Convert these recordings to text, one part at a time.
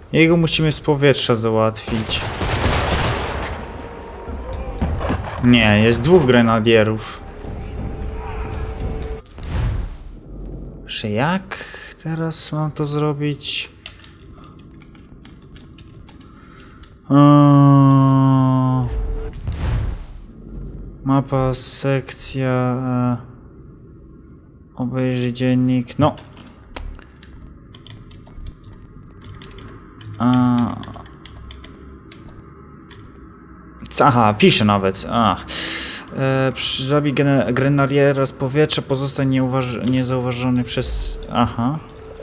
Jego musimy z powietrza załatwić. Nie, jest 2 grenadierów. Że jak teraz mam to zrobić? Mapa, sekcja... obejrzyj dziennik... No! Aha, pisze nawet. Zabij grenadiera z powietrza, pozostań niezauważony przez... Aha.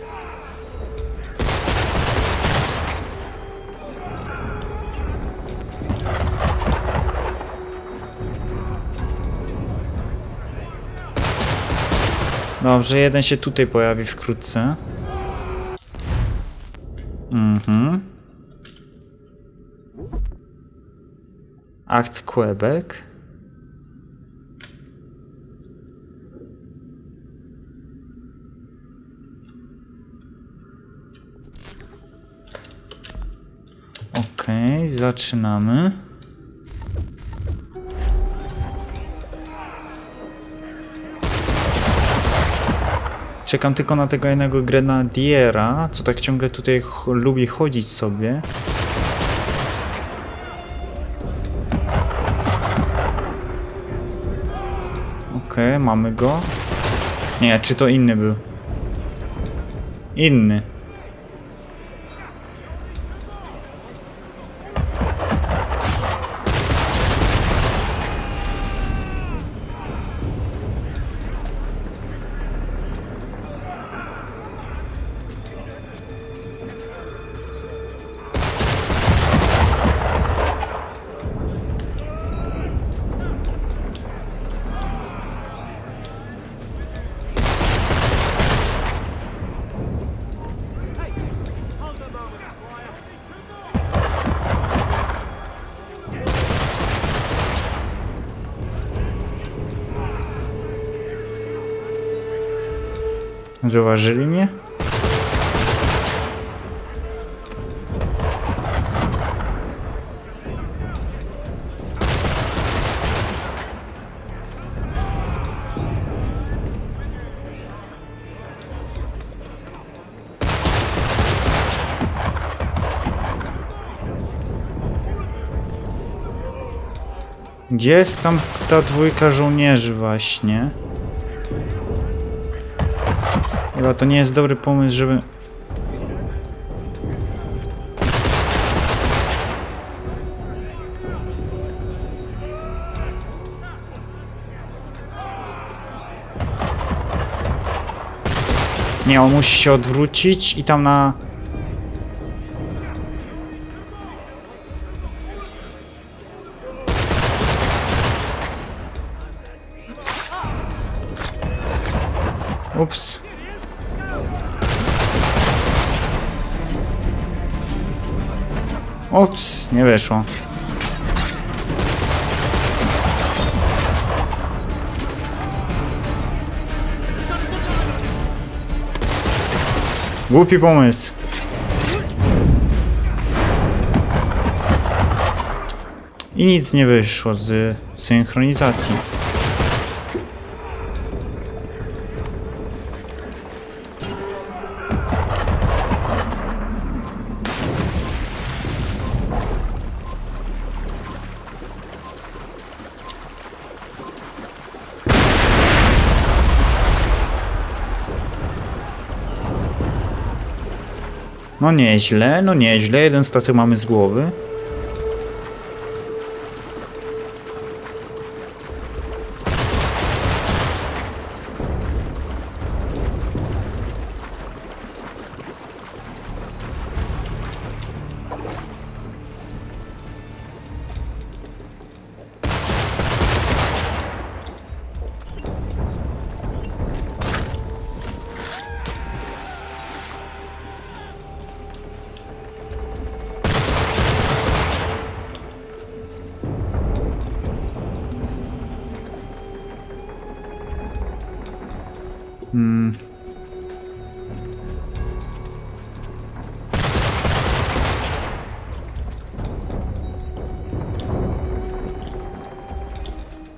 Dobrze, jeden się tutaj pojawi wkrótce. Akt Quebec. Okej, zaczynamy. Czekam tylko na tego jednego grenadiera, co tak ciągle tutaj lubi chodzić sobie. Okej, mamy go. Nie, czy to inny był? Inny. Zauważyli mnie? Gdzie jest tam ta 2 żołnierzy właśnie? Chyba to nie jest dobry pomysł, żeby... Nie, on musi się odwrócić i tam na... Ups. Ups, nie wyszło. Głupi pomysł. I nic nie wyszło z synchronizacji. No nieźle, no nieźle. Jeden statek mamy z głowy.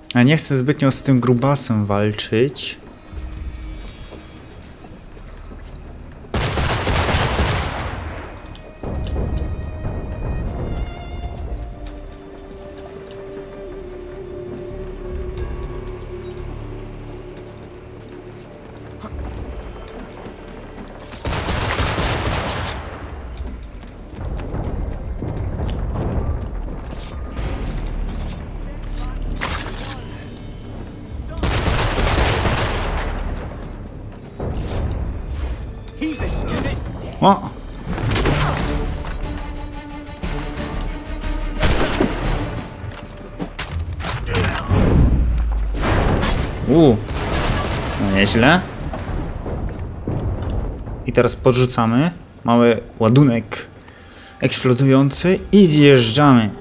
A nie chcę zbytnio z tym grubasem walczyć. O! No nieźle. I teraz podrzucamy. Mamy ładunek eksplodujący i zjeżdżamy.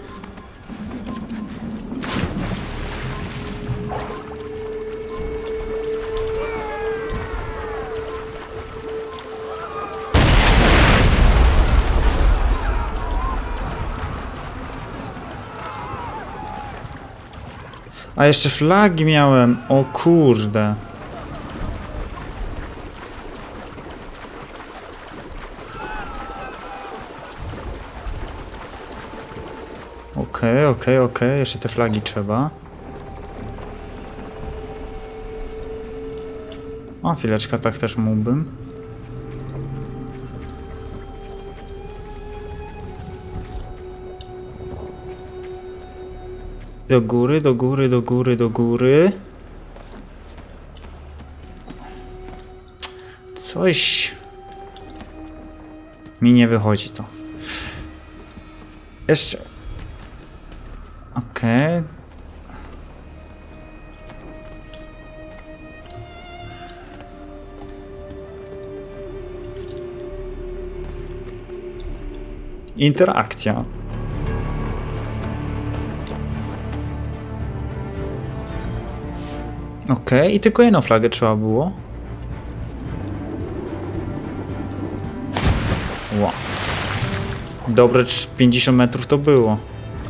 A jeszcze flagi miałem. O kurde. Okej. Jeszcze te flagi trzeba. O, chwileczkę, tak też mógłbym. Do góry. Coś mi nie wychodzi to. Jeszcze. Okej. Interakcja. Okej, i tylko jedną flagę trzeba było. Wow. Dobre 50 metrów to było.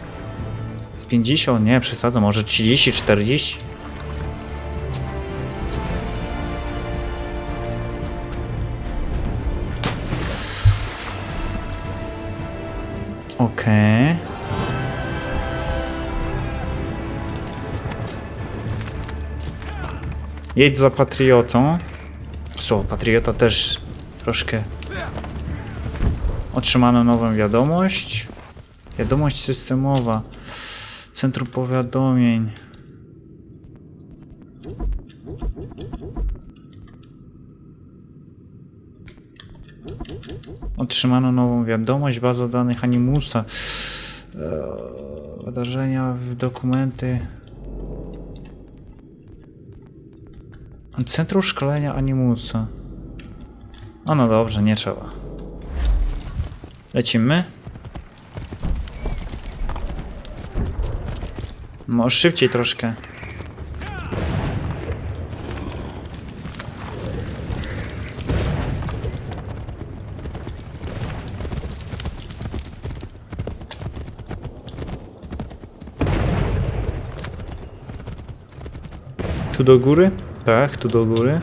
50? Nie, przesadzam, może 30, 40? Okej. Jedź za patriotą. Co, patriota też troszkę. Otrzymano nową wiadomość. Wiadomość systemowa. Centrum powiadomień. Otrzymano nową wiadomość. Baza danych Animusa. Wydarzenia, dokumenty. Centrum szkolenia Animusa. No dobrze, nie trzeba. Lecimy. Może szybciej troszkę. Tu do góry? Tak, tu do góry.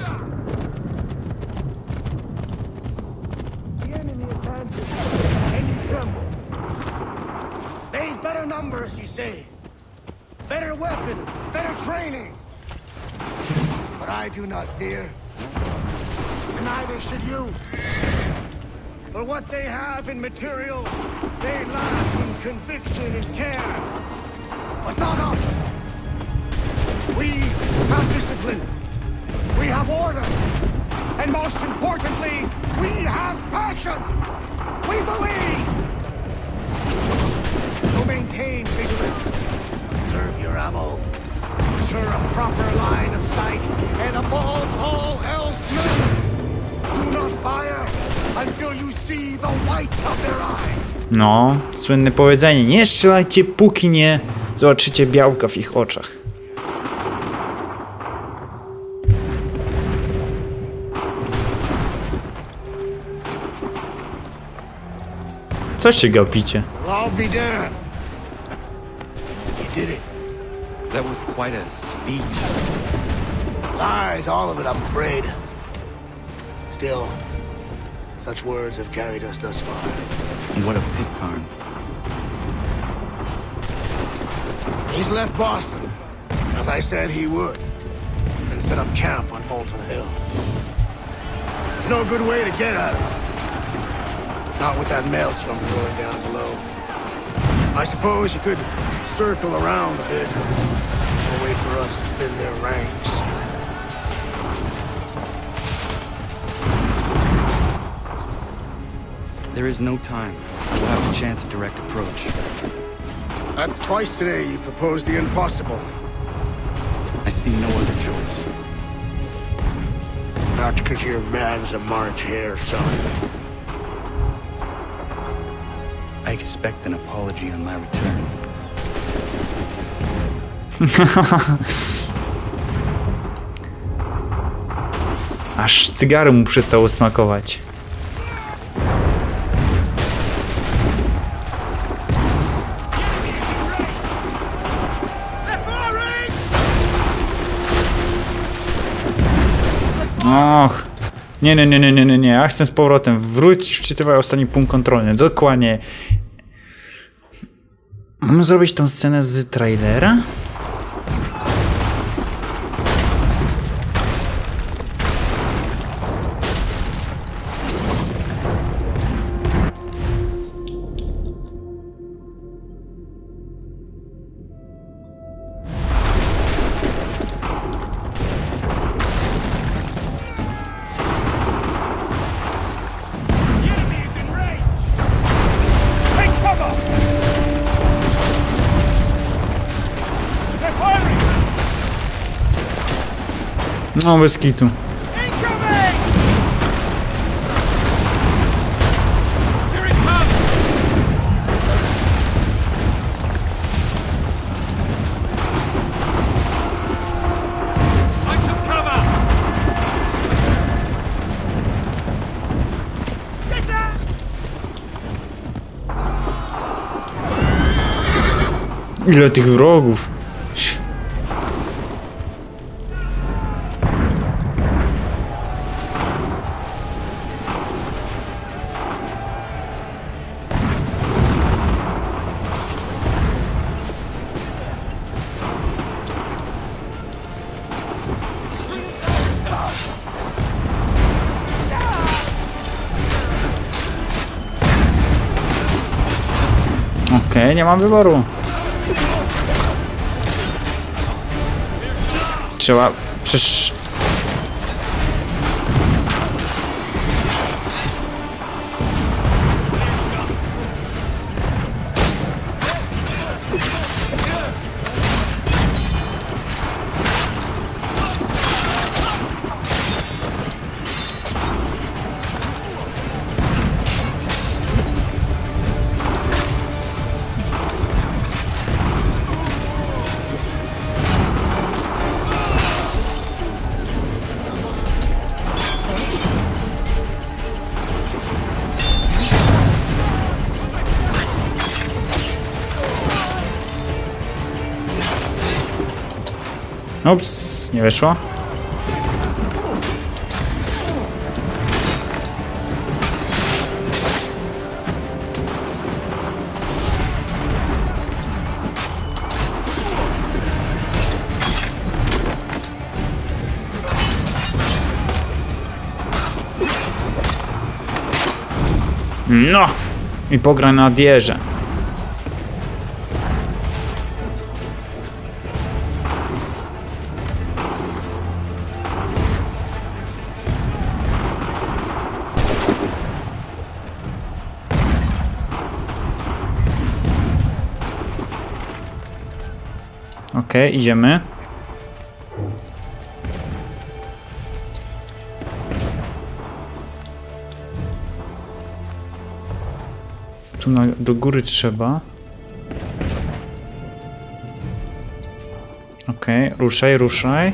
Better weapons, better training. But I do not fear. And neither should you. For what they have in material, they lack in conviction and care. But not us. We have discipline. We have order. And most importantly, we have passion. We believe. So maintain vigilance. Preserve your ammo. Ensure a proper line of sight. And above all else, do not fire until you see the white of their eye. No, słynne powiedzenie. Nie strzelajcie, póki nie zobaczycie białka w ich oczach. Co się gapicie? I'll be damned. You did it. That was quite a speech. Lies, all of it, I'm afraid. Still, such words have carried us thus far. And what of Pitcairn? He's left Boston, as I said he would, and set up camp on Molten Hill. There's no good way to get at him. Not with that maelstrom rolling down below. I suppose you could circle around a bit, or wait for us to thin their ranks. There is no time. We'll have to chance a direct approach. That's twice today you proposed the impossible. I see no other choice. Not because you're mad as a March hare, son. I expect an apology on my return. Aż cygaro mu przestało smakować. Och. Nie. Ja chcę z powrotem. Wróć, wczytywaj ostatni punkt kontrolny. Dokładnie. Mam zrobić tą scenę z trailera? No, bez kitu. Ile tych wrogów? Okej, nie mam wyboru. Trzeba... Przecież... Ups, nie wyszło. No! I pogra na dierze. Okej, idziemy. Tu do góry trzeba. Okej, ruszaj, ruszaj.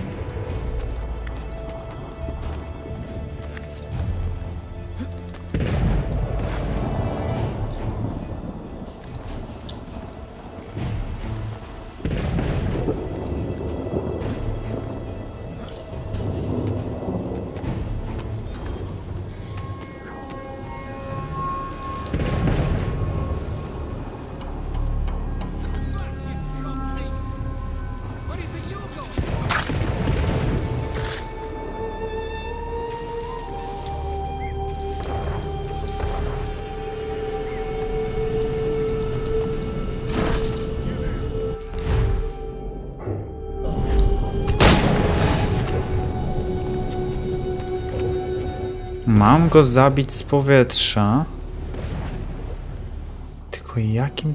Mam go zabić z powietrza. Tylko jakim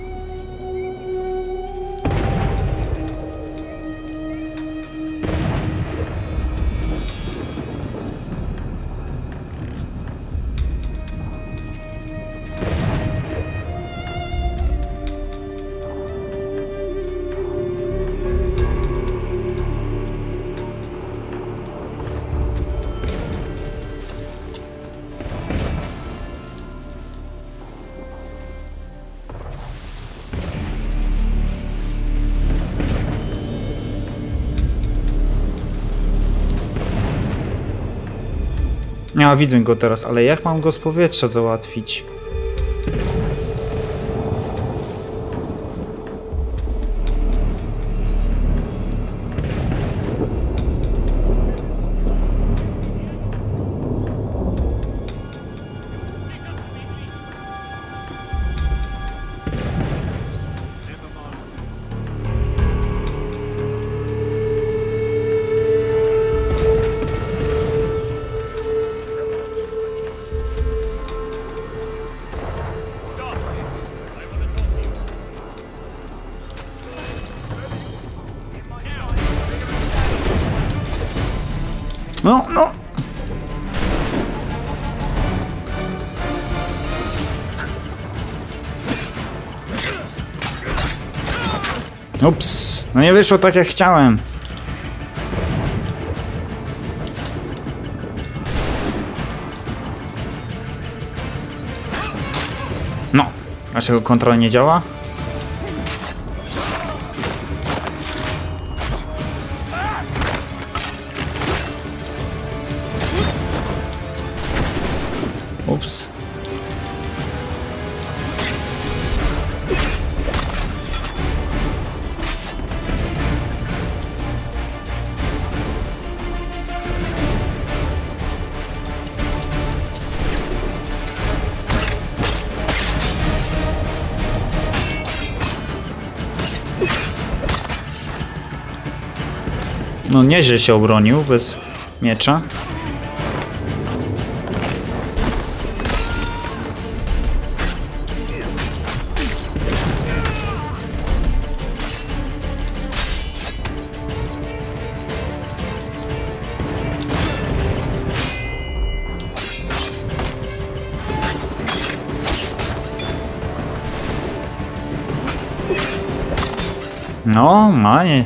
Ja widzę go teraz, ale jak mam go z powietrza załatwić? No! Ups, no nie wyszło tak jak chciałem. No, dlaczego kontrola nie działa? Ups. No nieźle się obronił bez miecza. No, manie.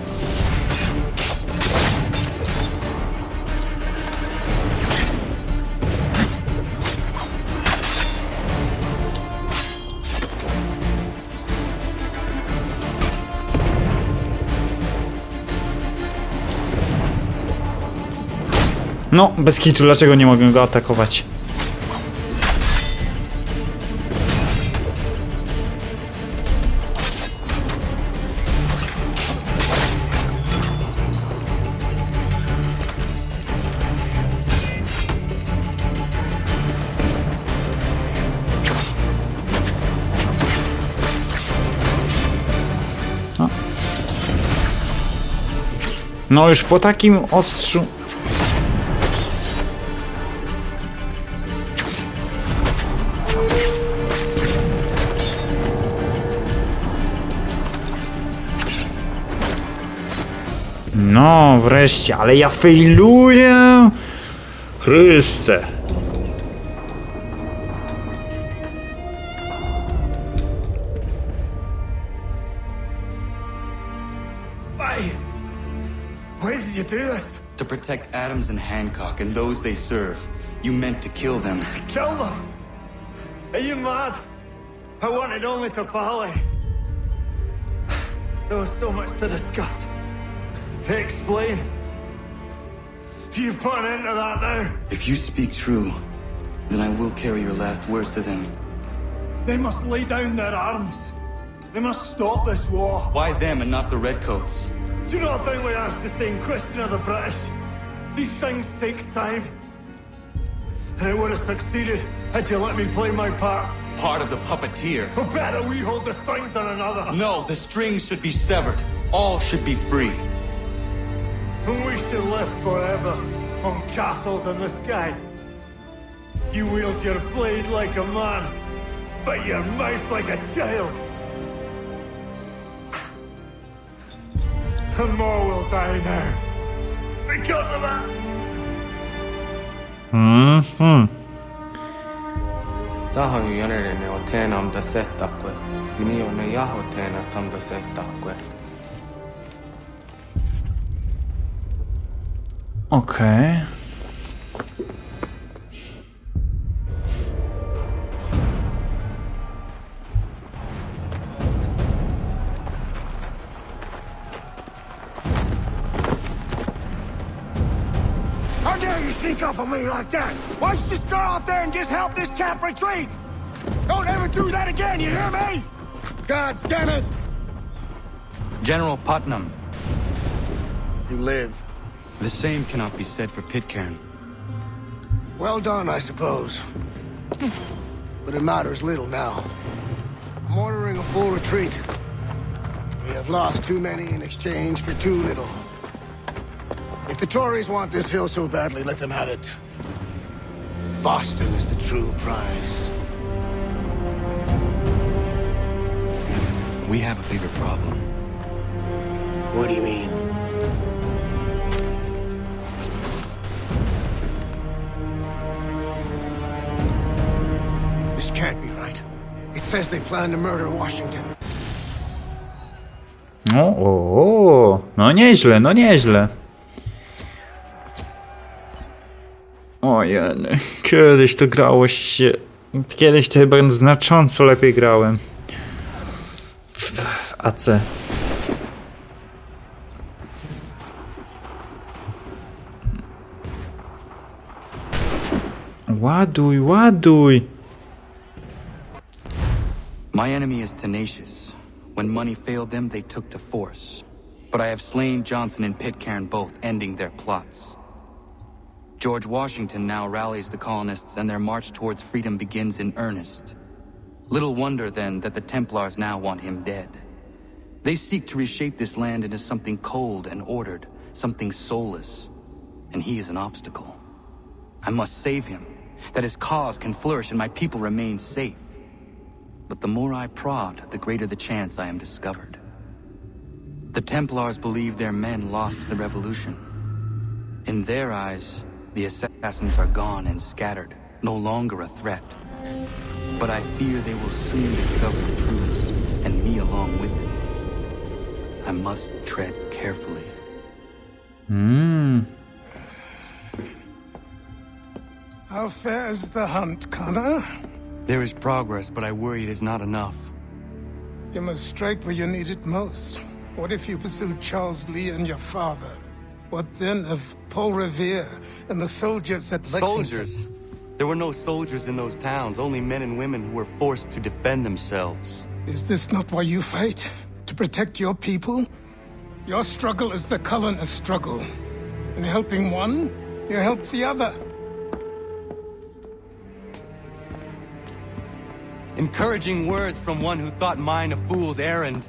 No, bez kitu, dlaczego nie mogę go atakować? No już po takim ostrzu... No wreszcie, ale ja failuję! Chryste! Why did you do this? To protect Adams and Hancock and those they serve. You meant to kill them. Kill them? Are you mad? I wanted only to parley. There was so much to discuss, to explain. You've put an end to that now. If you speak true, then I will carry your last words to them. They must lay down their arms. They must stop this war. Why them and not the Redcoats? Do you not think we asked the same question of the British? These things take time. And it would have succeeded had you let me play my part. Part of the puppeteer. Or better, we hold the strings on another. No, the strings should be severed. All should be free. And we should live forever on castles in the sky. You wield your blade like a man, but your mouth like a child. And more will die now. Because of that. Sahan jänerne on teena da settakwe. Tini on ne jaho teena tam da settakwe. Okej. How dare you sneak up on me like that? Why don't you just go off there and just help this camp retreat? Don't ever do that again, you hear me? God damn it! General Putnam. You live. The same cannot be said for Pitcairn. Well done, I suppose. But it matters little now. I'm ordering a full retreat. We have lost too many in exchange for too little. If the Tories want this hill so badly, let them have it. Boston is the true prize. We have a bigger problem. What do you mean? This can't be right. It says they plan to murder Washington. No nieźle, no nieźle. Ojej, kiedyś to grało się... Kiedyś to chyba znacząco lepiej grałem. W AC. Ładuj, ładuj! My enemy is tenacious. When money failed them, they took to force. But I have slain Johnson and Pitcairn both, ending their plots. George Washington now rallies the colonists and their march towards freedom begins in earnest. Little wonder, then, that the Templars now want him dead. They seek to reshape this land into something cold and ordered, something soulless. And he is an obstacle. I must save him, that his cause can flourish and my people remain safe. But the more I prod, the greater the chance I am discovered. The Templars believe their men lost the revolution. In their eyes, the assassins are gone and scattered, no longer a threat. But I fear they will soon discover the truth, and me along with it. I must tread carefully. How fares the hunt, Connor? There is progress, but I worry it is not enough. You must strike where you need it most. What if you pursued Charles Lee and your father? What then of Paul Revere and the soldiers at Lexington? Soldiers? There were no soldiers in those towns, only men and women who were forced to defend themselves. Is this not why you fight? To protect your people? Your struggle is the colonist struggle. In helping one, you help the other. Encouraging words from one who thought mine a fool's errand.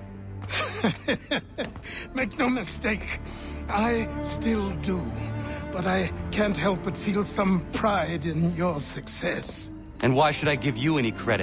Make no mistake, I still do. But I can't help but feel some pride in your success. And why should I give you any credit?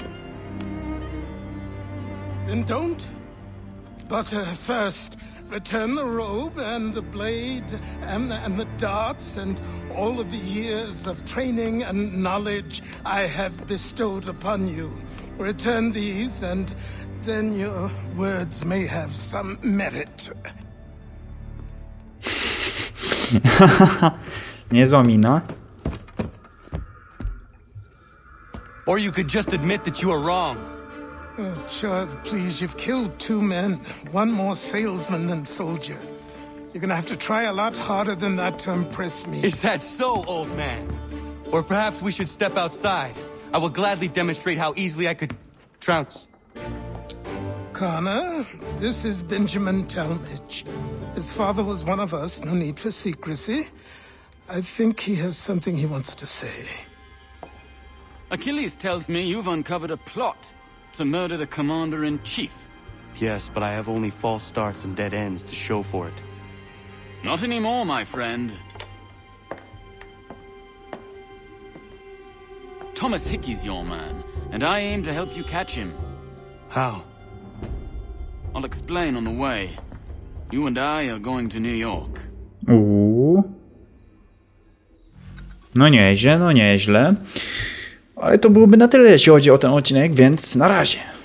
Then don't. But first, return the robe and the blade and the darts and all of the years of training and knowledge I have bestowed upon you. Return these and then your words may have some merit. Niezła mina. Or you could just admit that you are wrong. Oh, child, please, you've killed 2 men. One more salesman than soldier. You're gonna have to try a lot harder than that to impress me. Is that so, old man? Or perhaps we should step outside. I will gladly demonstrate how easily I could trounce. Connor, this is Benjamin Talmadge. His father was one of us, no need for secrecy. I think he has something he wants to say. Achilles tells me you've uncovered a plot to murder the commander-in-chief. Yes, but I have only false starts and dead ends to show for it. Not anymore, my friend. Thomas Hickey's your man, and I aim to help you catch him. How? I'll explain on the way. You and I are going to New York. No nieźle, no nieźle. Ale to byłoby na tyle, jeśli chodzi o ten odcinek, więc na razie.